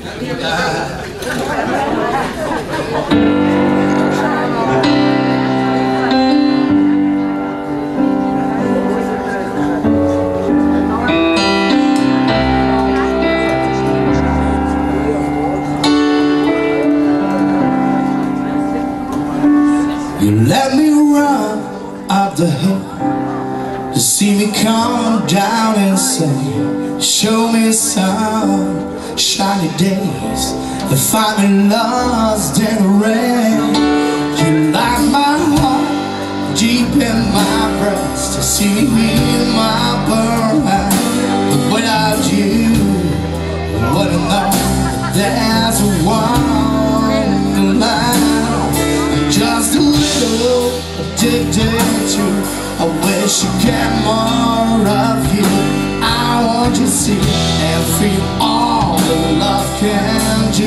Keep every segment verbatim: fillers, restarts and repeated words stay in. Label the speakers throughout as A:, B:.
A: You let me run up the hill to see me come down and say, show me some shiny days that find me lost in the rain. You light my heart deep in my breast to see me heal my burn out. But without you, wouldn't know there's a wonderland. Just a little addicted to, I wish you get more of you. I want you to see and feel all that love can do.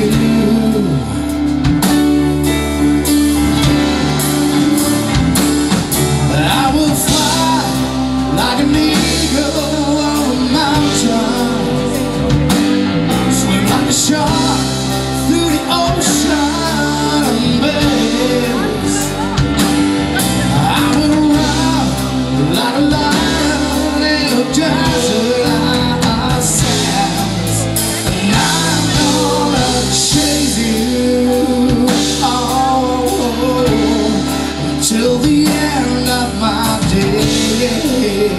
A: I will fly like an eagle over the mountain, swim like a shark through the ocean and waves. I will run like a lion in the desert of sands, and I'm gonna chase you, oh, until the end of my days.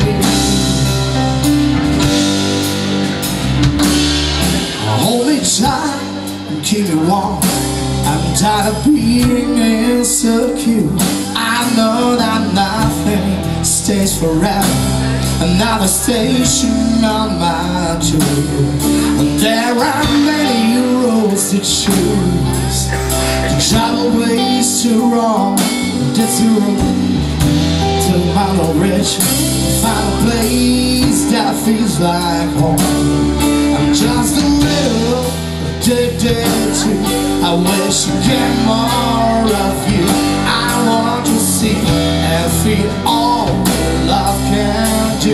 A: Hold me tight and keep me warm. I'm tired of being insecure. I know that nothing stays forever. Another station on my tour, and there are many roads to choose. To travel ways to wrong, just the road to Mount Rich, find a place that feels like home. I'm just a little addicted to, I wish you get more of you. I want to see and feel all that love can do.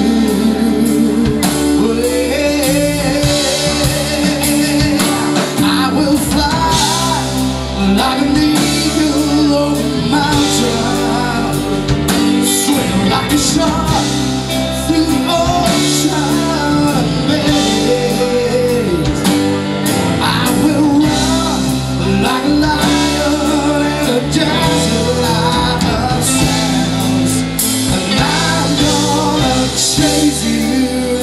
A: I will fly like an eagle over the mountain, swim like a shark through the ocean and waves. I will run like a lion in a desert of sands, and I'm gonna chase you,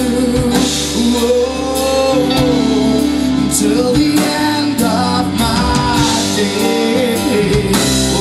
A: oh, until the end of my days. Oh,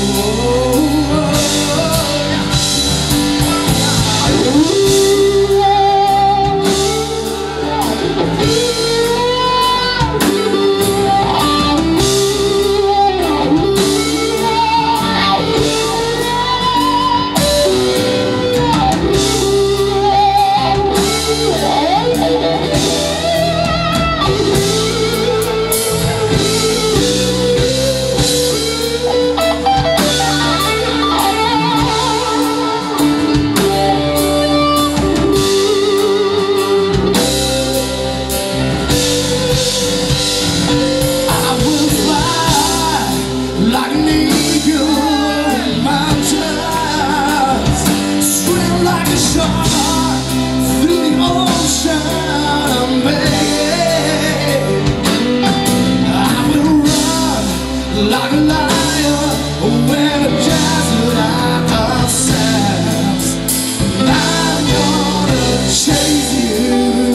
A: like an eagle over the mountains, swim like a shark through the ocean and waves. I will run like a lion when the desert of sands, and I'm gonna chase you,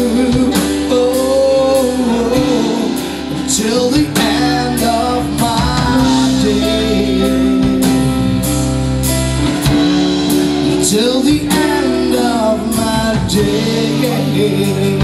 A: oh, until the end of my till the end of my days.